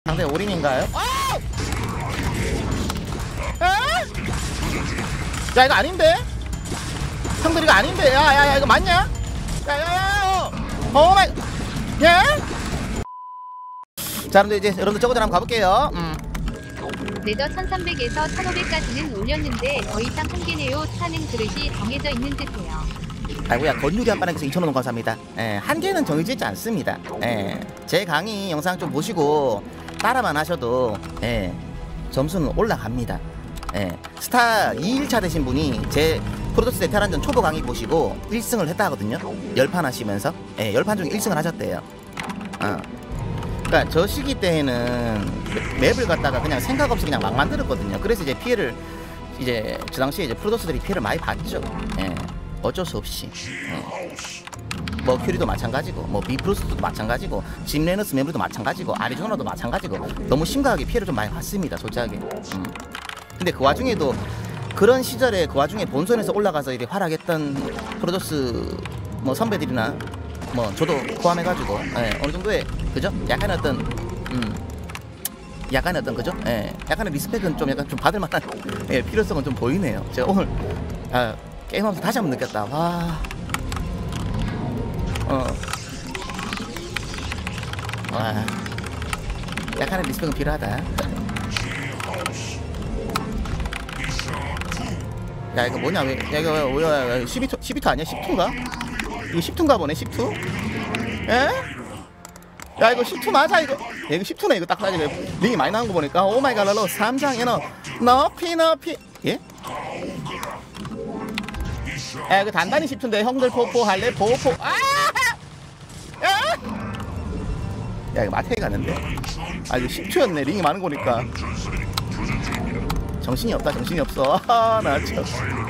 상대 올인인가요? 야 이거 아닌데? 형들 이거 아닌데? 야야야 이거 맞냐? 야야야 오마이 야? 자 여러분들 이제 여러분들 저거들 한번 가볼게요. 레더 1300에서 1500까지는 올렸는데 더 이상 한계네요. 타는 그릇이 정해져 있는 듯해요. 아이고야 건유리 한 바닥에서 2,000원 감사합니다. 한계는 정해져 있지 않습니다. 제 강의 영상 좀 보시고 따라만 하셔도 점수는 올라갑니다. 스타 2일차 되신 분이 제 프로토스 대테란전 초보 강의 보시고 1승을 했다 하거든요. 10판 하시면서 10판 중에 1승을 하셨대요. 그러니까 저 시기 때에는 맵을 갖다가 그냥 생각 없이 그냥 막 만들었거든요. 그래서 이제 피해를 이제 저 당시에 이제 프로토스들이 피해를 많이 봤죠. 어쩔 수 없이. 뭐 큐리도 마찬가지고 뭐 비프로스도 마찬가지고 짐레너스 멤버도 마찬가지고 아리조나도 마찬가지고 너무 심각하게 피해를 좀 많이 봤습니다. 솔직하게. 근데 그 와중에도 그런 시절에 그 와중에 본선에서 올라가서 이렇게 활약했던 프로토스 뭐 선배들이나 뭐 저도 포함해가지고 어느 정도의 그죠? 약간 어떤 그죠? 약간의 리스펙은 좀 약간 좀 받을 만한 필요성은 좀 보이네요. 제가 오늘 게임하면서 다시 한번 느꼈다. 와. 와. 약간의 리스펙은 필요하다. 야 이거 뭐냐? 야 이거 뭐야? 12투 아니야? 10투인가? 이거 10투인가 보네. 10투? 에? 야 이거 10투 맞아 이거? 야 이거 10투네 이거 딱 봐야지. 링이 많이 나온 거 보니까. 오마이갓 랄로 3장 에너 너피 예? 야 이거 단단히 10투인데 형들 포포 할래? 포포 야 이거 마태에 가는데. 아 이거 10투였네. 링이 많은 거니까. 정신이 없다. 정신이 없어. 나 참.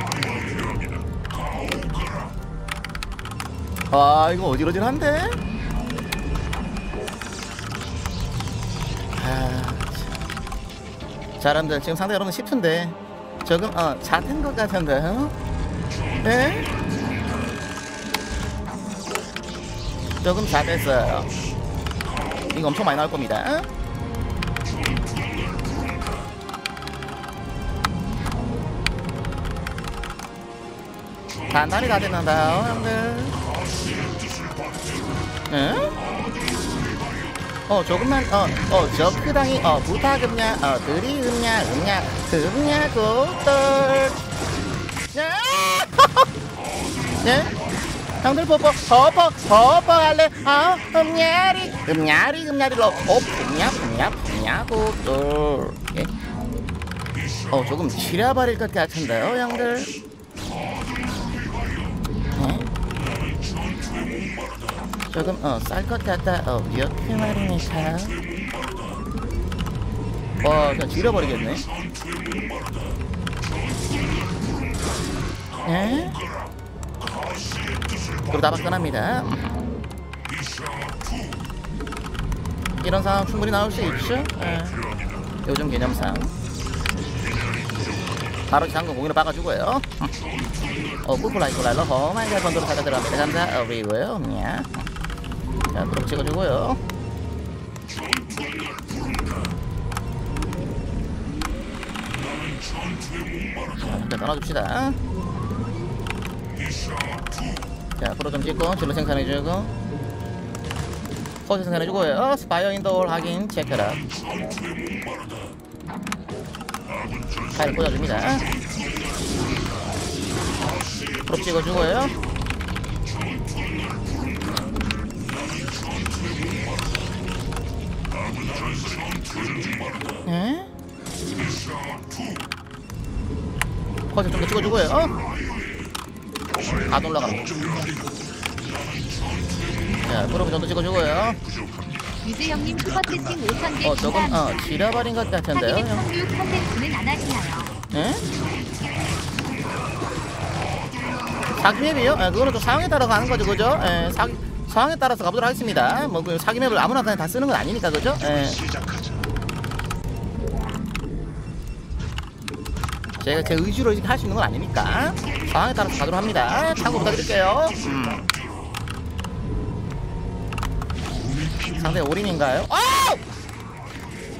이거 어지러질한데? 자 여러분들 지금 상대 여러분 10투인데 조금 잣은 것 같은데요? 네? 조금 잣했어요. 이거 엄청 많이 나올 겁니다. 단단히 다 됐는데요, 형들. 응? 조금만, 저 크당이, 부탁음냐, 금냐고, 네? 형들 포포 할래? 금냐리로, 금냐고, 예? 조금 지려버릴 것 같은데요, 형들. 조금 쌀 것 같다. 이렇게 말이니까. 그냥 지려버리겠네. 예? 그리고 나박전합니다. 이런 상황 충분히 나올 수 있죠. 요즘 개념상 바로 장군 공인을 박아주고요. 꾸플라이고 랄러 허마이가 건도로 찾아 들어갑니다. 감사 어리고요. 자, 그럼 찍어주고요. 자, 일단 떠나줍시다. 자, 프로 좀 찍고 질러 생산해주고 코스 생산해주고요. 스파이어 인더홀 확인 체크라. 파일 꽂아줍니다. 프로 찍어주고요. 코스 좀 더 찍어주고요. 안 올라갑니다. 자, 프로 좀 더 찍어주고요. 유재영님 슈퍼채팅 5,000개 조금 지려버린 것 같은데요. 사기립 성교육 컨텐츠는 안 하시나요? 예? 사기맵이요? 그거는 좀 상황에 따라 가는 거죠, 그죠? 상황에 따라서 가보도록 하겠습니다. 뭐 그 사기맵을 아무나 그냥 다 쓰는 건 아니니까, 그죠? 제가 제 의지로 이렇게 할 수 있는 건 아니니까 상황에 따라서 가도록 합니다. 참고 부탁드릴게요. 상대 올인인가요?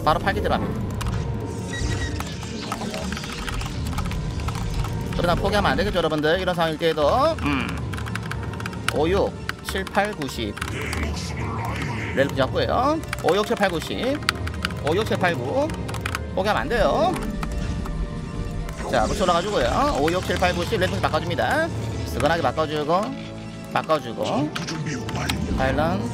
바로 8기 들어갑니다. 그러다 포기하면 안 되겠죠, 여러분들. 이런 상황일 때에도 5, 6, 7, 8, 9, 10 렐프 잡고요. 5, 6, 7, 8, 9, 10 5, 6, 7, 8, 9 포기하면 안 돼요. 자, 붙여 올라가지고요. 5, 6, 7, 8, 9, 10 렐프 바꿔줍니다. 스근하게 바꿔주고 전투 준비 완료. 파일런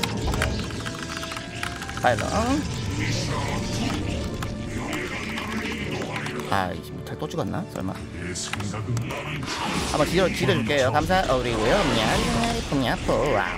아이씨, 또 찍었나? 설마 내 생각은 한번 지려줄게요. 감사드리고요. 냐냐냐냐냐포 와우.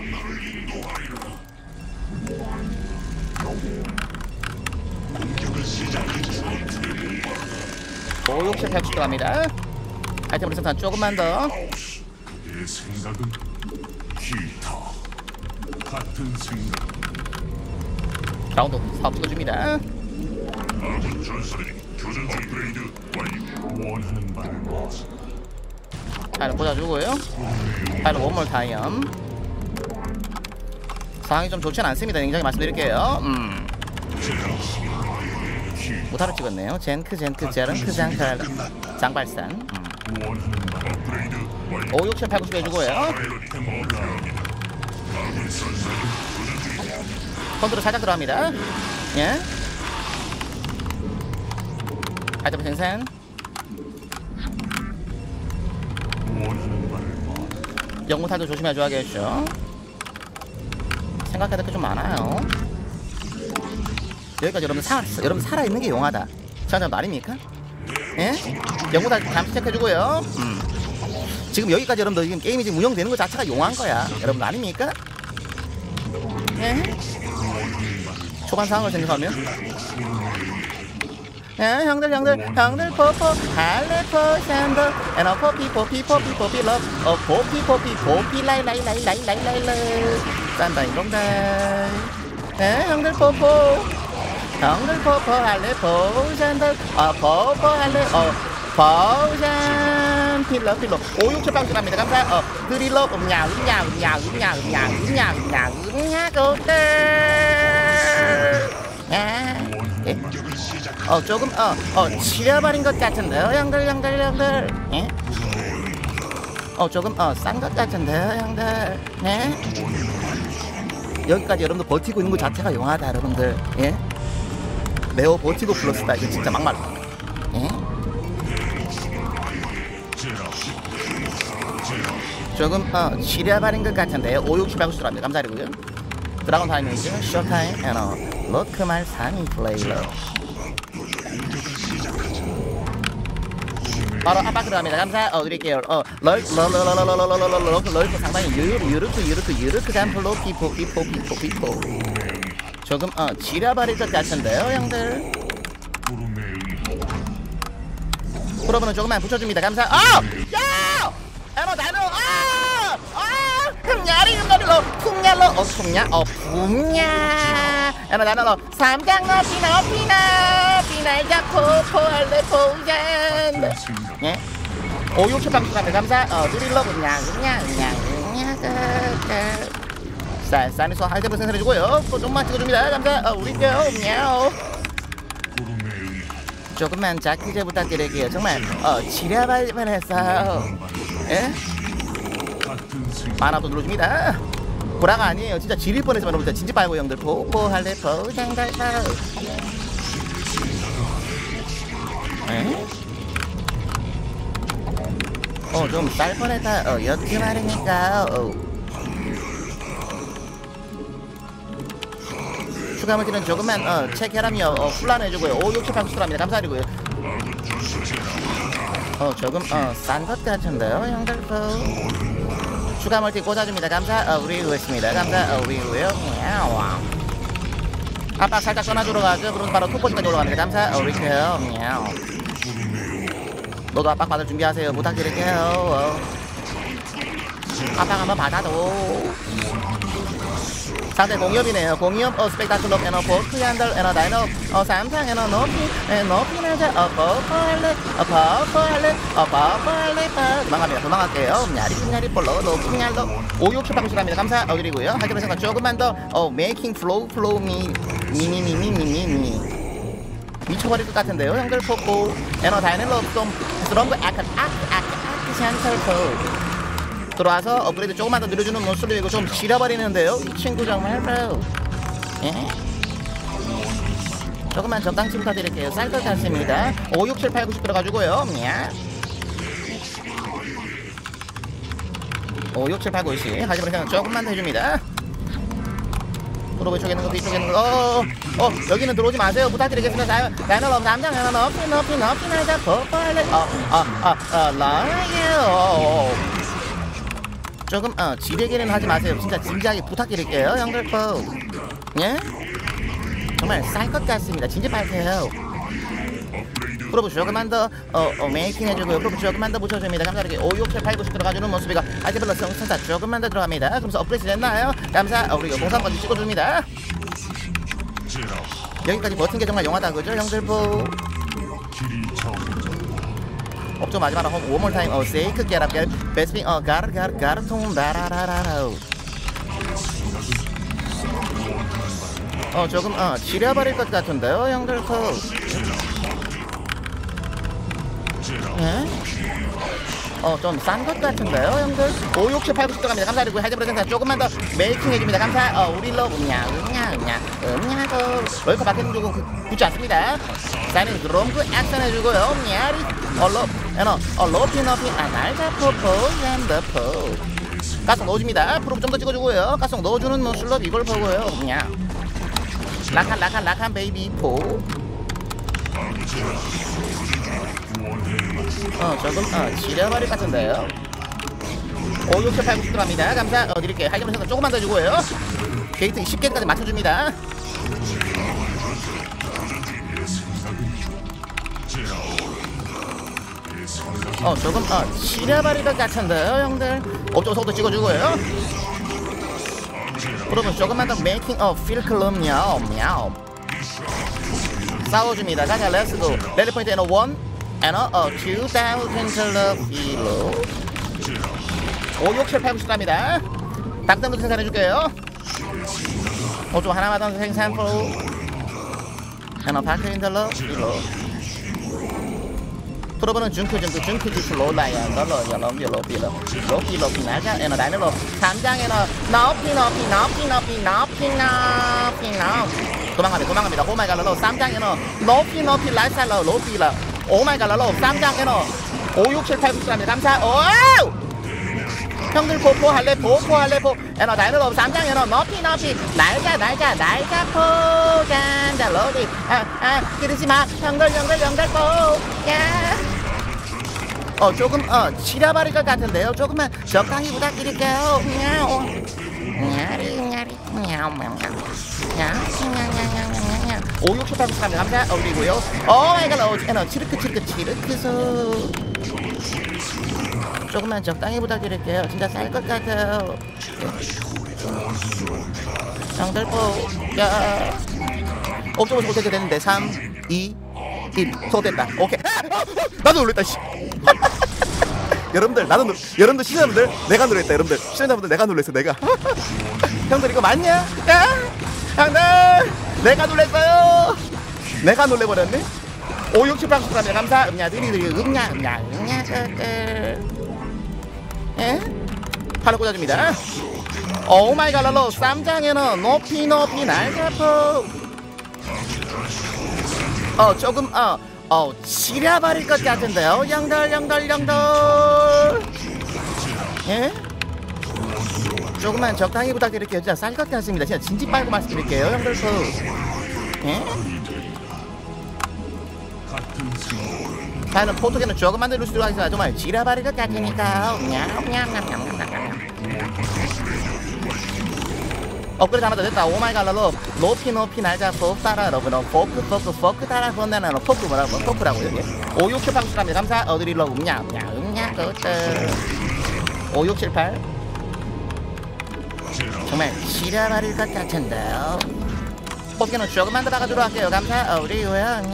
5, 6, 7, 8, 9 들어갑니다. 아이템 생산 조금만 더. 내 생각은 기타 같은 생각. 라운드 사업 찍어줍니다. 아군 전사들이 교전 업그레이드 완료. 원하는 바를 모아서 파일럿 꽂아주고요. 파일럿 원몰 타임. 상황이 좀 좋지는 않습니다. 굉장히 말씀드릴게요. 오타를 찍었네요. 젠크 제런크 장발산. 원하는 바 업그레이드 완료. 5, 6, 7, 8, 9 해주고요. 파일럿템 올라옵니다. 아군 전사들이 교전 중입니다. 컨트롤 살짝 들어갑니다. 예. 아이템 생산. 원하는 바를 모아서 영웅탈도 조심해줘야겠죠. 생각해야 될 게 좀 많아요. 여기까지 여러분 살아있는 게 용하다. 저한테 말입니까? 예? 영웅탈 잠시 체크해주고요. 지금 여기까지 여러분들 지금 게임이 지금 운영되는 것 자체가 용한 거야. 여러분 아닙니까? 예? 초반 상황을 생각하면 예, 형들 포포 할레포 샌더 에너 포피 러 포피 라이 싼다 이런다. 예, 형들 포포 할레포 샌더 포포 할레 포산 필러 5, 6, 7, 8 갑니다. 감사. 드릴러 음냐 조금 치려버린 것 같은데요, 형들. 예? 조금 싼 것 같은데요, 형들. 예? 여기까지 여러분들 버티고 있는 것 자체가 용하다, 여러분들. 예? 매우 버티고 플러스다. 이거 진짜 막말. 예? 조금 치려버린 것 같은데요. 5, 6, 7, 8, 9 들어갑니다. 감사드리고요. 드라곤 타이밍이죠. 쇼타임 로크말 3인 플레이러. 바로 압박 들어갑니다. 감사드릴게요. 럴프 상당히 유르크 잠플로 피포 조금 지려버릴 것 같은데요, 형들. 프로브는 조금만 붙여줍니다. 감사. 야! 에너 나노. 풍냐. 에너 나노. 삼장 피날 잡고 포할레 포잔. 예? 5, 6, 7, 8 갑니다. 감사. 드릴러 쌀쌀이 하이드블 생산해주고요. 또 좀만 찍어줍니다. 감사. 우리께요. 냐오. 조금만 자키제 부탁드릴게요. 정말 지려발만 했어요. 예? 만화도 눌러줍니다. 보라가 아니에요. 진짜 지릴 뻔해서 여러분들 진지 빨고 형들 포포 할래 포장달파. 예? 좀 쌀 뻔했다. 여튼 말이니까. 추가 물질은 조금만 체크하라며 혼란해주고요. 5, 6, 7, 8, 9 합니다. 감사드리고요. 조금 싼 것 같은데요, 형들. 추가 멀티 꽂아줍니다. 감사드리겠습니다. 감사드리고요. 아빠 살짝 떠나주러 가죠. 그럼 바로 투포지까지 올라갑니다. 감사드릴게요. 너도 압박 받을 준비하세요. 부탁드릴게요. 압박 한번 받아도. 상대 공이업이네요. 공이업 스펙타클럽 에너 포크 한달 에너 다이너 삼상 에너 높이 나자 버퍼할래 도망갈게요. 냐리 볼로 높이 얄로 5, 6, 7, 8, 9 합니다. 감사드리고요. 하기로 생각 조금만 더 메이킹 플로우 미 미쳐버릴 것 같은데요 형들. 포포 에너 다이널로 좀 스트롱그 아크 샨털포 들어와서 업그레이드 조금만 더 늘려주는 모습을 이거 좀 지려버리는데요 이 친구 정말. 예? 조금만 적당히 부탁드릴게요. 쌀 것 같습니다. 5, 6, 7, 8, 9, 10 들어가지고요. 5, 6, 7, 8, 9, 10 하지만 그냥 조금만 더 해줍니다. 프로브 쪽에 있는 것도 이쪽에 있는 거. 여기는 들어오지 마세요. 부탁드리겠습니다. 다이너럼 담당 하나 높이 날자 퍼팔레 라이어 조금 지레기는 하지 마세요. 진짜 진지하게 부탁드릴게요 형들. 예? 정말 쌀 것 같습니다. 진짜 밝혀요. 프로브 조금만 더 메이킹 해주고요. 프로브 조금만 더 붙여줍니다. 감사하게 5, 6, 7, 8, 9, 10 들어가주는 모습이가 아이템블러 성선사 조금만 더 들어갑니다. 그러면서 업그레이드 됐나요? 감사. 우리 공산까지 찍어줍니다. 여기까지 버틴 게 정말 영화다 그죠 형들. 업조 마지막으로 원몰 타임 세이크 깨라 베스핑 가르통 바라라라라 조금 지려버릴 것 같은데요 형들. 예? 좀 싼 것 같은데요 형들. 5, 6, 7, 8, 9, 10 들어갑니다. 감사드리고 하이브로 생산 조금만 더 메이킹 해줍니다. 감사. 우리로 음냐고 럴커 밖에는 조금 굳지 않습니다. 사이는 드럼그 액션 해주고요. 음냐리 로피 날자 포포 얀더포 가스 넣어줍니다. 프로브 좀 더 찍어주고요. 가스 넣어주는 모습로 이걸 보고요. 음냐 라칸 베이비 포 조금 지려버릴 것 같은데요. 5, 6, 7, 8, 9 들어갑니다. 감사. 드릴게요. 하이점을 생각 조금만 더 주고요. 게이트 10개까지 맞춰줍니다. 조금 지려버릴 것 같은데요 형들. 업쪽 속도 찍어주고요. 여러분 조금만 더 메이킹 필클럽 мяу 싸워줍니다. 가자 렛츠고. 레디 포인트 에너 1 에너 2000 필로 5, 6, 7, 8, 9 10갑니다. 닭담도 생산해줄게요. 좀 하나만 더 생산 프로 에너 파크 인터러 필로 프로브는 중크 주출로 라이언 널러 연로 필로 피나자 에너 다이너로 3장 에너 나오피 도망갑니다. 오마이갓 럴로 3장 에너 높이 라이살러 로피라 오마이갓 럴로 3장 에너 5, 6, 7, 8, 9 10갑니다. 감사. 오우 형들 포 에너 다이너로 3장 에너 높이 날자 포 간다 로디 그러지마 형들 포 야 조금 지려버릴 것 같은데요. 조금만 적당히 부탁드릴게요. 냐리 5, 6, 7, 8, 9 10갑니다. 감사. 그리고요 오마이갓 에너 치르크소 조금만 적당히 부탁드릴게요. 진짜 쌀 것 같아요. 형들 야 옵저버스 못하게 됐는데 3, 2, 1 소됐다. 오케이. 나도 놀랬다 씨. 여러분들 여러분들 시청자분들 내가 놀랬다. 여러분들 시청자분들 내가 놀랬어. 내가 형들 이거 맞냐? 야 형들 내가 놀랬어요. 내가 놀래버렸네. 5, 6, 7, 8, 9 10갑니다. 감사. 음냐 예? 팔을 꽂아줍니다. 오마이갓 랄로 쌈장에는 높이 날자포 조금 지려버릴 것 같은데요 영덜 예? 조금만 적당히 부탁드릴게요. 진짜 쌀 것 같습니다. 진짜 진지 빨고 말씀드릴게요 형들. 예? 다른 포토견은 조금만 더 루시도록 하겠습니다. 정말 지려버릴 것 같으니까 업그레이드 하나 더 됐다. 오마이갓 랄로 높이 날자 포크따라 여러분 포크 따라 건네는 포크 뭐라고 포크라고 여기 5, 6, 7, 8, 9 10갑니다. 감사. 어드릴러 음냐 5, 6, 7, 8 정말 지려버릴 것 같은데요. 포토견은 조금만 더 박아주도록 할게요. 감사. 우리고요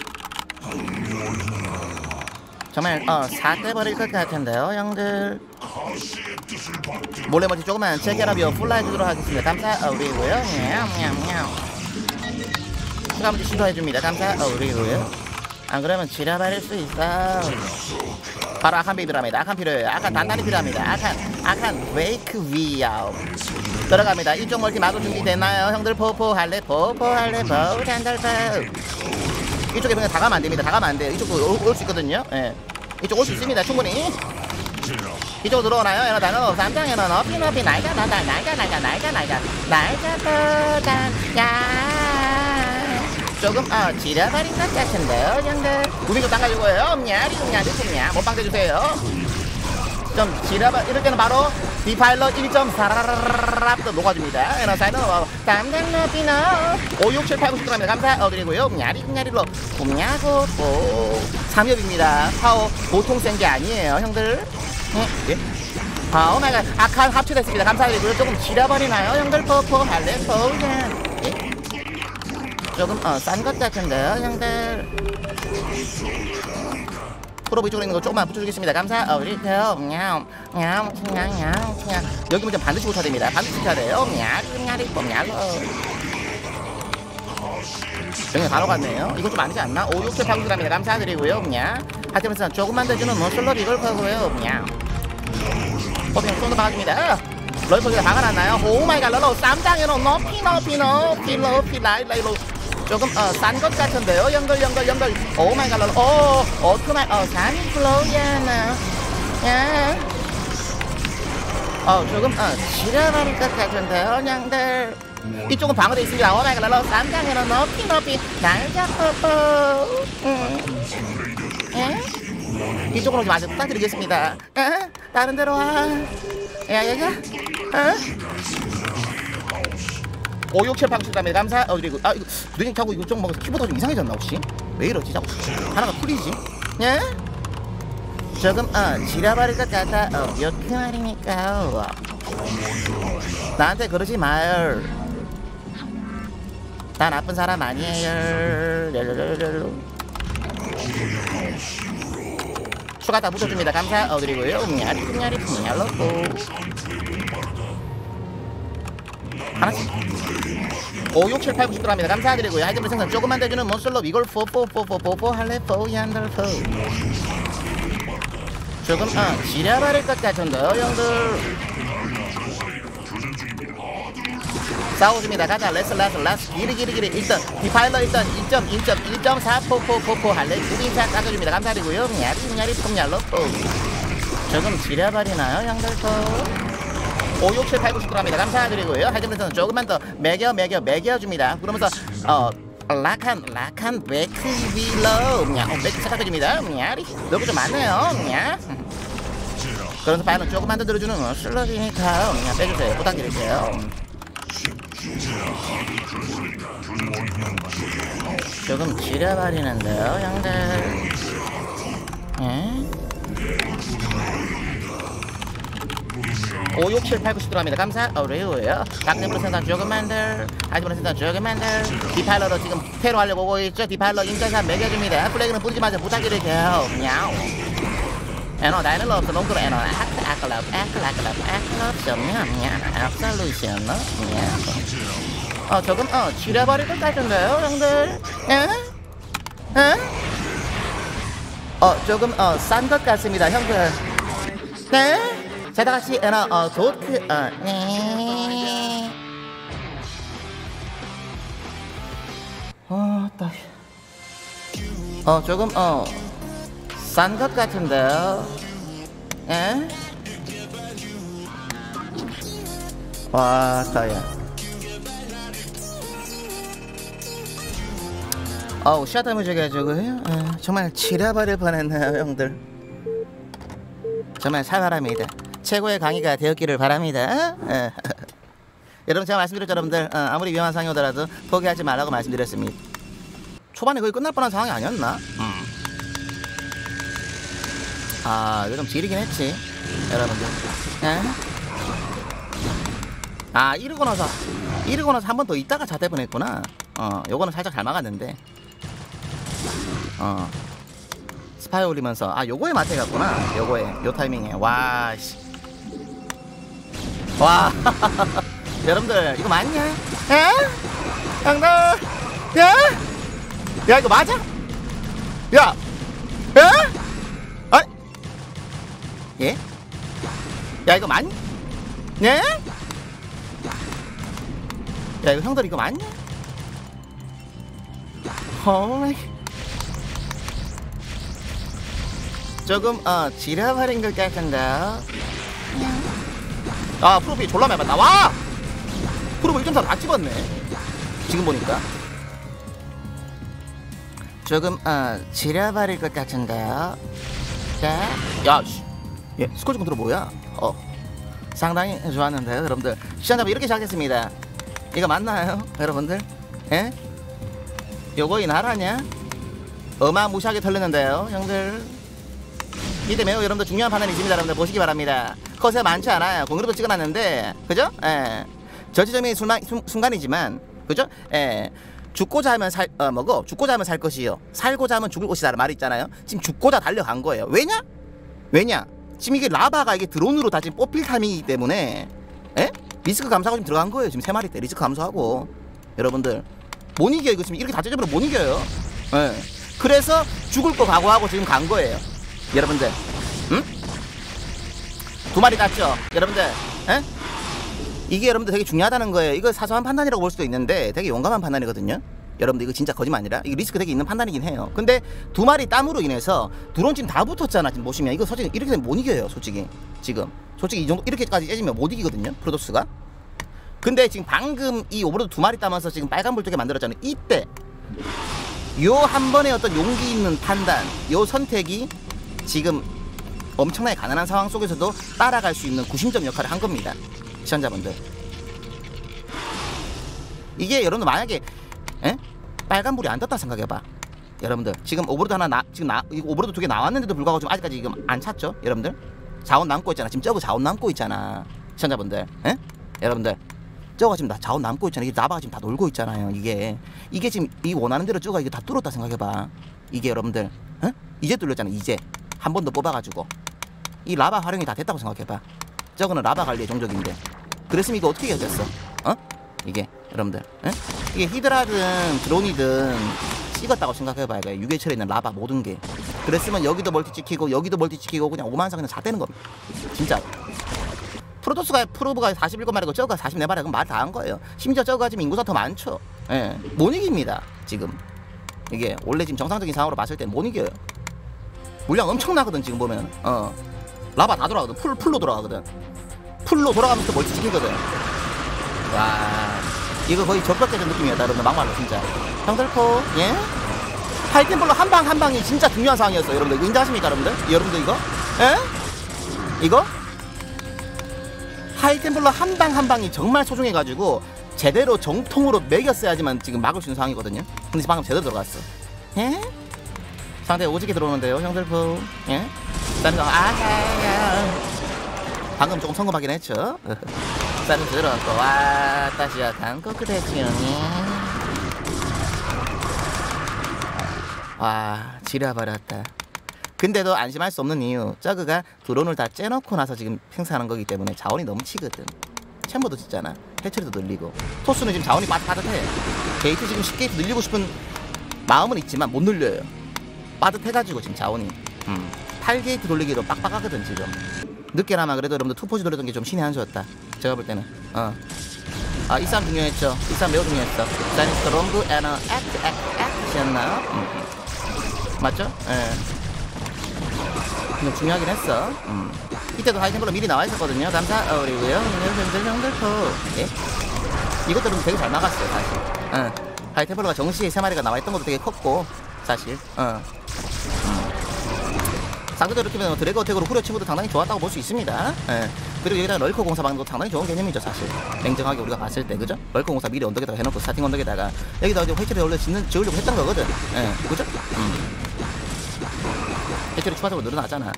정말 사대버릴 것 같은데요 형들. 몰래 먼지 조금만 체결하며 풀라 해주도록 하겠습니다. 감사드리고요. 추가 문제 시도해줍니다. 감사드리고요. 안 그러면 지려버릴 수 있어. 바로 악한 필요합니다. 악한 필요해요. 악한 단단히 필요합니다. 악한 웨이크 위아웃 들어갑니다. 이쪽 멀티 마구 준비됐나요? 형들 포포할래 포단달포. 이쪽에 그냥 다 가면 안 됩니다. 다 가면 안 돼요. 이쪽도 올 수 있거든요. 예. 이쪽 올 수 있습니다. 충분히. 이쪽으로 들어오나요? 에너 단어 3장 에너 높이 날자 조금 지려버린 것 같은데요 형들. 구미 좀 닦아주고요. 못방 대주세요. 좀 지려버 이럴 때는 바로 디파일럿 1.4라라라라 또 녹아줍니다. 에너 사이드 담당 높이너 5, 6, 7, 8, 9, 10 들어갑니다. 감사드리고요. 냐리로 곰냐고 3협입니다. 파워 보통 센 게 아니에요 형들. 예? 오마이갓 악한 합체됐습니다. 감사드리고요. 조금 지려버리나요 형들? 포할래 포야. 예? 조금 싼 것 같은데요 형들. 프로브 이쪽으로 있는 거 조금만 붙여주겠습니다. 감사드리고요. 여기 문제 반드시 붙여야 됩니다. 반드시 붙여야 돼요. 여기 바로 갔네요. 이거 좀 아니지 않나? 5, 6, 7, 8, 9 들어갑니다. 감사드리고요. 하지만 조금만 더 주는 솔로 이걸 거고요. 그냥 손도 박아줍니다. 럴퍼기가 박아놨나요? 오마이갓 럴러 쌈장에는 높이 라이로 조금 싼 것 같은데요. 연결 오마이갓 럴러 오토마이 산이 플로우야나 조금 지려버릴 것 같은데요 형들. 이쪽은 방어되어 있습니다. 오마이갓 럴러 쌈장에는 높이 날자 뽀뽀. 이쪽으로 좀 아주 부탁드리겠습니다. 다른 데로 와. 야야야. 5, 6, 7 방출담에 감사드리고. 이거 부대기 타고 이거 좀 뭔가 키보드가 좀 이상해졌나 혹시? 왜 이러지 자꾸 하나가 풀리지? 예? 조금 지려버릴 것 같아. 이렇게 말이니까. 나한테 그러지 마요. 나 나쁜 사람 아니에요. 추가 다 붙여줍니다. 감사드리고요. 냐리 하나씩 5, 6, 7, 8, 9, 10 들어갑니다. 감사드리고요. 아이템을 생산 조금만 대주는 몬슬로 이걸 포 할래 포얀달포. 조금 지려버릴 것 같은데요 형들. 싸워줍니다. 가자. 레스 기리 일단 디파일러 일단 1.4 포 할래 구빈차 깎아줍니다. 감사드리고요. 냐리 폼얄로포. 조금 지려버리나요 형들 포. 5, 6, 7, 8, 9, 10 들어갑니다. 감사드리고요. 하이템에서는 조금만 더 매겨줍니다. 그러면서 락한 웨크 위로 웨크 착각해줍니다. 너무 좀 많네요. 그러면서 파일은 조금만 더 들어주는 슬러지니까 빼주세요. 부탁드릴게요. 조금 지려버리는데요 형들. 예? 5, 6, 7, 8, 9, 10 들어갑니다. 감사드리고요. 각nem으로 생산 조금만 들 아지으로 생산 조금만 들 디파일러로 지금 테러 하려고 오고 있죠. 디파일러 인자샷 매겨줍니다. 플래그는 뿌리지 마세요. 부탁드릴게요. 에너 다이널 없어 농도로 에너 아클럽 absolution 조금 지려버릴 것 같은데요 형들. 조금 싼 것 같습니다 형들. 네? 자 다같이 에너 도트 네. 조금 싼 것 같은데요. 예? 와, 따야. 샷다물 저겨가지고요. 정말 지려버릴 뻔했네요, 형들. 정말 사과합니다. 최고의 강의가 되었기를 바랍니다. 여러분 제가 말씀드렸죠, 여러분들. 아무리 위험한 상황이 오더라도 포기하지 말라고 말씀드렸습니다. 초반에 거의 끝날 뻔한 상황이 아니었나? 이거 좀 지르긴 했지 여러분들. 이러고 나서 한 번 더 있다가 자대분 했구나. 요거는 살짝 잘 막았는데 스파이 올리면서 요거에 맞춰 갔구나. 요거에 요 타이밍에 와씨 와 여러분들 이거 맞냐? 에? 형들 야 이거 맞아? 야 에? 아 예? 야 이거 맞냐? 예? 야 이거 형들 이거 맞냐? 조금 지려버린 것 같은데요. 아 프로필 졸라 매봤다. 와 프로필 1.4 다 찍었네 지금 보니까. 조금 지려버릴 것 같은데요. 자, 야 씨. 예, 스콜지 컨트롤 뭐야? 상당히 좋았는데요 여러분들. 시청자분 이렇게 시작했습니다. 이거 맞나요 여러분들? 예? 요거 이 나라냐? 어마무시하게 털렸는데요 형들. 이때 매우 여러분들 중요한 판단이 있습니다. 여러분들 보시기 바랍니다. 컷이 많지 않아요. 공유로도 찍어놨는데 그죠? 예. 저지점이 순간이지만 그죠? 예. 죽고자 하면 죽고자 하면 살 것이요 살고자 하면 죽을 것이다 말이 있잖아요. 지금 죽고자 달려간 거예요. 왜냐? 지금 이게 라바가 이게 드론으로 다 지금 뽑힐 타이밍이기 때문에 예? 리스크 감소하고 지금 들어간 거예요. 지금 3마리 때 리스크 감소하고 여러분들 못 이겨요. 이거 지금 이렇게 다짜고짜 못 이겨요. 예. 그래서 죽을 거 각오하고 지금 간 거예요 여러분들. 응? 2마리 땄죠 여러분들. 에? 이게 여러분들 되게 중요하다는 거예요. 이거 사소한 판단이라고 볼 수도 있는데 되게 용감한 판단이거든요 여러분들. 이거 진짜 거짓말 아니라 이게 리스크 되게 있는 판단이긴 해요. 근데 2마리 땀으로 인해서 드론 지금 다 붙었잖아. 지금 보시면 이거 솔직히 이렇게 되면 못 이겨요 솔직히. 지금 솔직히 이 정도 이렇게까지 깨지면 못 이기거든요 프로토스가. 근데 지금 방금 이 오버로드 2마리 따면서 지금 빨간 불 뜨게 만들었잖아요. 이때 요 한 번의 어떤 용기 있는 판단, 요 선택이 지금 엄청나게 가난한 상황 속에서도 따라갈 수 있는 구심점 역할을 한 겁니다 시청자분들. 이게 여러분들 만약에 빨간불이 안 떴다 생각해봐 여러분들. 지금 오버로드 하나 이거 오버로드 2개 나왔는데도 불구하고 지금 아직까지 지금 안 찼죠 여러분들. 자원 남고 있잖아. 지금 저거 자원 남고 있잖아 시청자분들. 여러분들 저거 지금 다 자원 남고 있잖아. 이게 라바가 지금 다 놀고 있잖아요. 이게 지금 이 원하는 대로 저거 이게 다 뚫었다 생각해봐. 이게 여러분들 이제 뚫렸잖아. 이제 한 번 더 뽑아가지고 이 라바 활용이 다 됐다고 생각해봐. 저거는 라바 관리의 종족인데 그랬으면 이거 어떻게 이어졌어? 이게 여러분들 이게 히드라든 드론이든 찍었다고 생각해봐요. 유괴철에 있는 라바 모든 게. 그랬으면 여기도 멀티 찍히고 여기도 멀티 찍히고 그냥 오만상 그냥 잣대는 겁니다 진짜. 프로토스가 프로브가 47마리고 저거가 44마리. 그럼 말 다 한 거예요. 심지어 저거가 지금 인구수가 더 많죠. 예, 못 이깁니다 지금. 이게 원래 지금 정상적인 상황으로 봤을 때 못 이겨요. 물량 엄청나거든 지금 보면. 라바 다 돌아가거든. 풀로 돌아가거든. 풀로 돌아가면서 멀티 찍히거든. 와 이거 거의 적벽대전 느낌이었다 여러분들. 막말로 진짜. 형들포 예? 하이템플러 한 방이 진짜 중요한 상황이었어요 여러분들. 이거 인정하십니까 여러분들? 여러분들 이거? 예? 이거? 하이템플러 한 방이 정말 소중해가지고 제대로 정통으로 매겼어야지만 지금 막을 수 있는 상황이거든요. 근데 방금 제대로 들어갔어. 예? 상대 오지게 들어오는데요 형들포. 예? 방금 조금 성공하긴 했죠. 쌀은 들어갔고 와 다시 약간 거꾸대지요. 와 지려버렸다. 근데도 안심할 수 없는 이유, 저그가 드론을 다 째놓고 나서 지금 행사하는 거기 때문에 자원이 넘치거든. 챔버도 짓잖아. 해처리도 늘리고. 토스는 지금 자원이 빠듯해. 게이트 지금 10게이트 늘리고 싶은 마음은 있지만 못 늘려요. 빠듯해가지고 지금 자원이 8게이트 돌리기도 빡빡하거든 지금. 늦게나마 그래도 여러분들 투포지 돌렸던 게 좀 신의 한 수였다 제가 볼 때는. 이 싸움 중요했죠. 이 싸움 매우 중요했어. 사이언 스트롱그 애너 액트였나? 맞죠? 예. 중요하긴 했어. 이때도 하이템플러 미리 나와 있었거든요. 감사드리고요. 형들포. 예? 이것들은 되게 잘 나갔어요 사실. 하이템플러가 정시에 3마리가 나와 있던 것도 되게 컸고 사실. 상대적으로 이렇게 보면 드래그 어택으로 후려치고도 상당히 좋았다고 볼 수 있습니다. 예. 그리고 여기다가 럴커 공사 방도 상당히 좋은 개념이죠 사실. 냉정하게 우리가 봤을 때 그죠? 럴커 공사 미리 언덕에다가 해놓고 스타팅 언덕에다가 여기다 이제 회초리 원래 지으려고 했던 거거든. 예. 그죠? 회초리 추가적으로 늘어나잖아.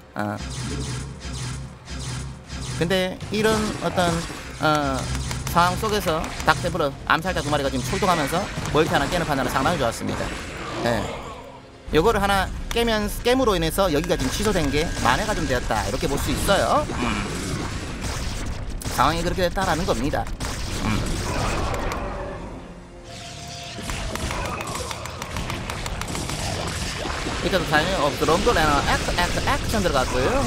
근데 이런 어떤 상황 속에서 닥테브러 암살자 2마리가 지금 출동하면서 멀티 하나 깨는 판단은 상당히 좋았습니다. 예. 요거를 하나 깨므로 인해서 여기가 지금 취소된 게 만회가 좀 되었다 이렇게 볼 수 있어요. 상황이 그렇게 됐다라는 겁니다. 이때도 타이밍 없도록 노래는 액션 들어갔고요.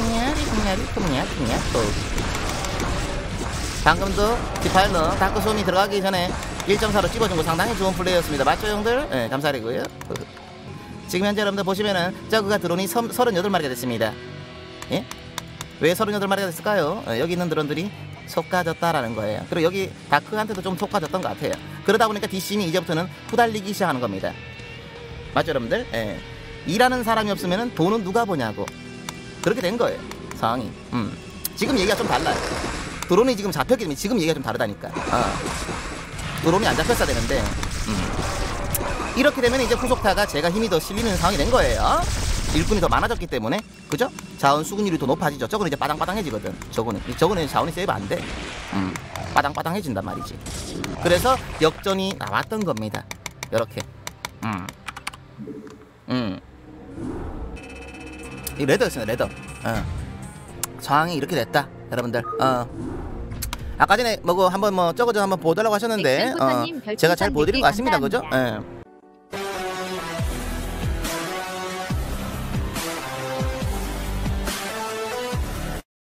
방금도 디파일러 다크솜이 들어가기 전에 1.4로 찝어준 거 상당히 좋은 플레이였습니다. 맞죠 형들? 네, 감사드리고요. 지금 현재 여러분들 보시면은 저그가 드론이 38마리가 됐습니다. 예? 왜 38마리가 됐을까요? 여기 있는 드론들이 속가졌다라는 거예요. 그리고 여기 다크한테도 좀 속가졌던 것 같아요. 그러다 보니까 DC이 이제부터는 후달리기 시작하는 겁니다. 맞죠 여러분들? 예. 일하는 사람이 없으면 돈은 누가 보냐고. 그렇게 된 거예요 상황이. 지금 얘기가 좀 달라요. 드론이 지금 잡혔기 때문에 지금 얘기가 좀 다르다니까. 드론이 안 잡혔어야 되는데 이렇게 되면 이제 후속타가 제가 힘이 더 실리는 상황이 된 거예요. 일꾼이 더 많아졌기 때문에. 그죠? 자원 수급률이 더 높아지죠. 저거는 이제 빠당빠당해지거든. 저거는 자원이 세이브 안 돼. 빠당빠당해진단 말이지. 그래서 역전이 나왔던 겁니다. 요렇게. 이 레더였어요 레더. 상황이 이렇게 됐다 여러분들. 아까 전에 뭐고 한번 저거 좀 한번 보달라고 하셨는데 엑셀포터님 별풍선 제가 잘 보여드린 것 같습니다. 그죠? 감사합니다. 예.